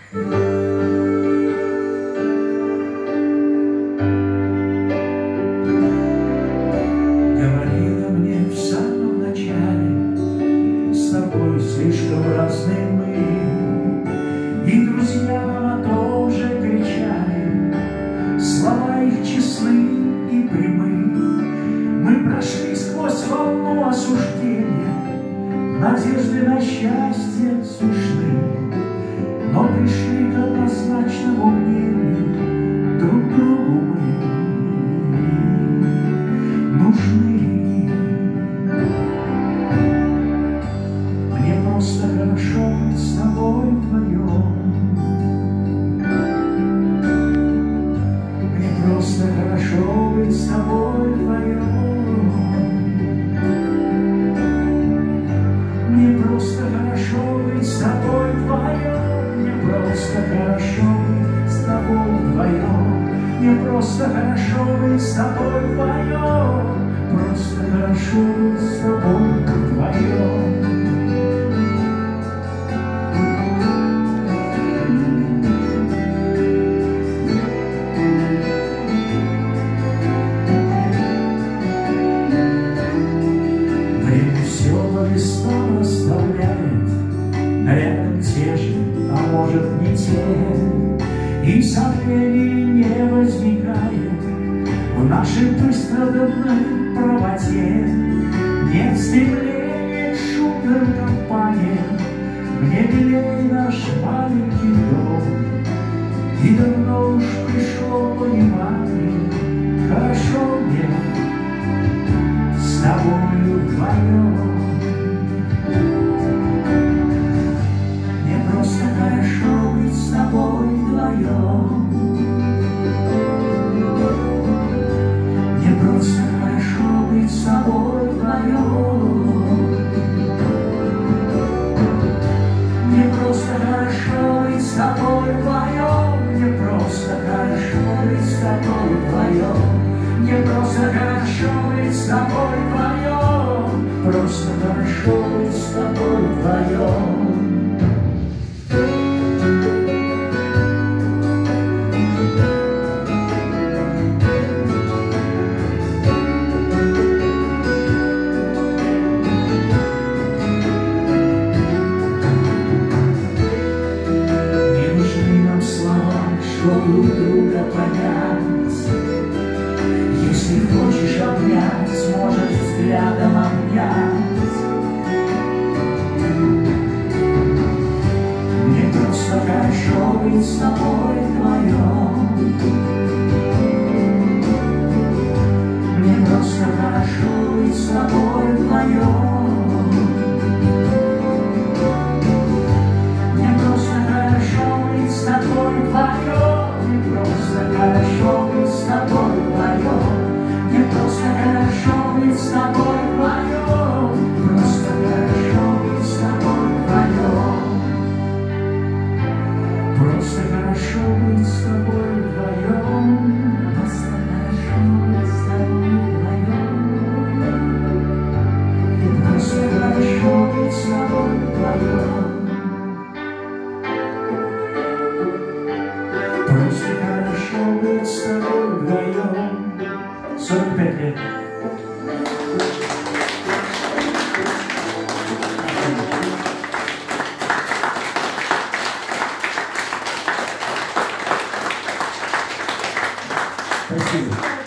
Говорила мне в самом начале, с тобой слишком разные мы, и друзья тоже кричали, слова их честны и прямы. Мы прошли сквозь волну осуждения, надежды на счастье смешны, но пришли к однозначному мнению: друг другу мы нужны. Мне просто хорошо быть с тобой вдвоем. Мне просто хорошо быть с тобой вдвоем. Мне просто хорошо быть с тобой вдвоем. Мне просто хорошо быть с тобой вдвоем. Мне просто хорошо быть с тобой вдвоем. Просто хорошо быть с тобой вдвоем. Время все по местам расставляет, рядом те же, а может не те, и сомнений не возникает в нашей быстродумной правоте. Нет стремления к шумным компаниям, мне милей наш маленький дом, и давно уж пришло понимание: хорошо мне с тобою вдвоем. Мне просто хорошо быть с тобой вдвоем. Мне просто хорошо быть с тобой вдвоем. Мне просто хорошо быть с тобой вдвоем. Мне просто хорошо быть с тобой вдвоем. Мне просто хорошо быть с тобой вдвоем. Просто хорошо быть с тобой вдвоем. Не нужны нам слова, чтобы друг друга понять. Если хочешь обнять, можешь взглядом обнять. Мне просто хорошо быть с тобой вдвоем. Мне просто хорошо быть с тобой вдвоем. Мне просто хорошо быть с тобой вдвоем. Мне просто хорошо быть с тобой вдвоем. Мне просто хорошо быть с тобой вдвоем. Просто хорошо быть с тобой вдвоем. Просто хорошо быть с тобой вдвоем. Просто хорошо быть с тобой вдвоем. Просто хорошо быть с тобой вдвоем. Просто хорошо быть с тобой вдвоем. 45 лет. Спасибо.